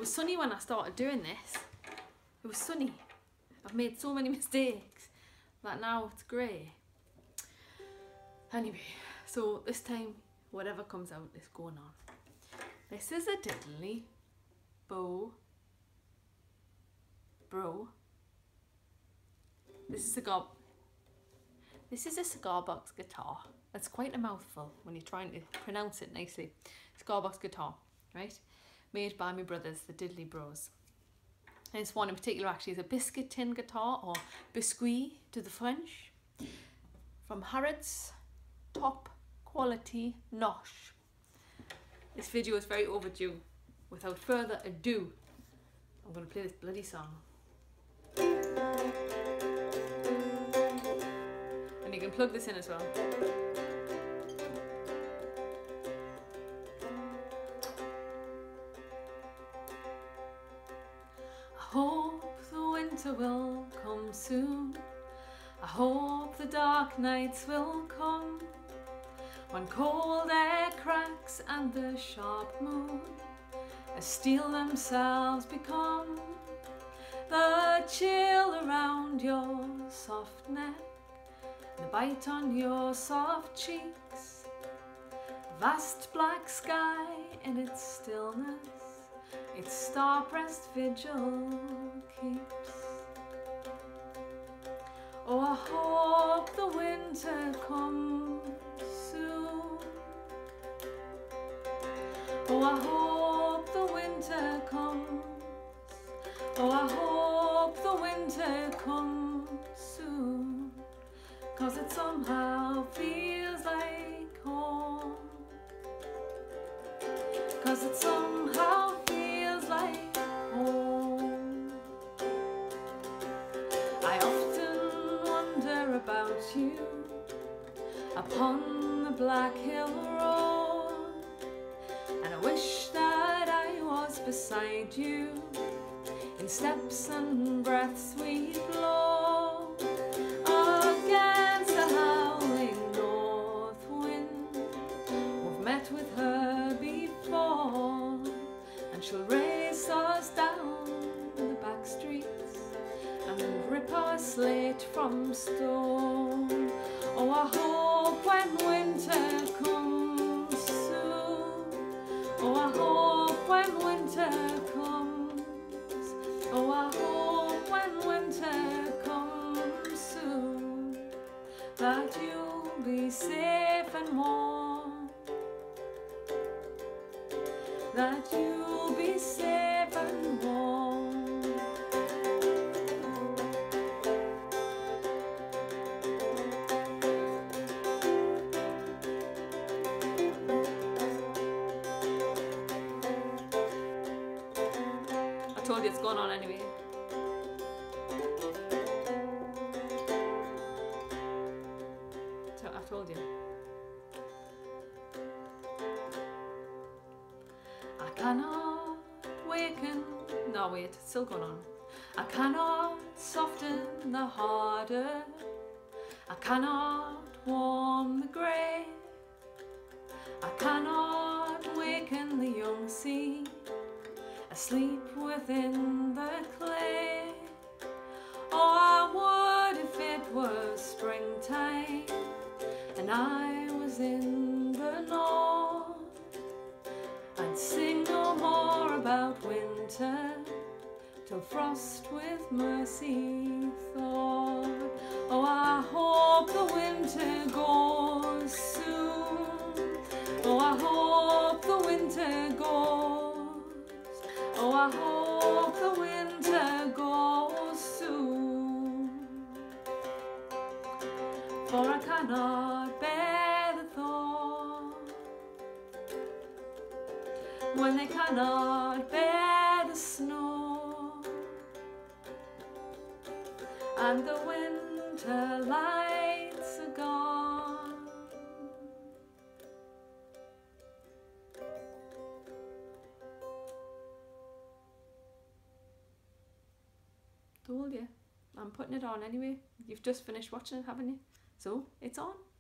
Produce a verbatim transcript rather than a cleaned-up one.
was sunny when I started doing this. It was sunny. I've made so many mistakes that now it's grey. Anyway, so this time, whatever comes out is going on. This is a diddly bow bro. This is a cigar. This is a cigar box guitar. That's quite a mouthful when you're trying to pronounce it nicely. Cigar box guitar, right? Made by my brothers, the Diddly Bros. And this one in particular actually is a biscuit tin guitar, or biscuit to the French, from Harrods, top quality nosh. This video is very overdue. Without further ado, I'm going to play this bloody song. And you can plug this in as well. I hope the winter will come soon. I hope the dark nights will come, when cold air cracks and the sharp moon as steel themselves become. The chill around your soft neck, the bite on your soft cheeks, vast black sky in its stillness, its star-pressed vigil keeps. Oh, I hope the winter comes soon. Oh, I hope the winter comes. Oh, I hope the winter comes soon, 'cause it somehow feels like home. 'Cause it somehow feels like home. I often wonder about you upon the Black Hill Road, and I wish that I was beside you in steps and breaths we blow against the howling north wind. We've met with her before, and she'll race us down the back streets and rip our slate from stone. Oh, I hope when winter comes soon. Oh, I hope when winter comes. Oh, I hope when winter comes soon, that you'll be safe and warm. That you'll be safe and warm. I told you it's going on anyway. So I told you. I cannot waken. No, wait, it's still going on. I cannot soften the harder. I cannot warm the grey. I cannot waken the young sea asleep within the clay. Oh, I would if it was springtime and I was in the north. I'd sing no more about winter till frost with mercy thawed. Oh, I hope the winter goes soon. Oh, I hope the winter goes. Oh, I hope the winter goes soon, for I cannot bear the thought when they cannot bear the snow, and the winter lights are gone. Told you, I'm putting it on anyway. You've just finished watching it, haven't you? So it's on.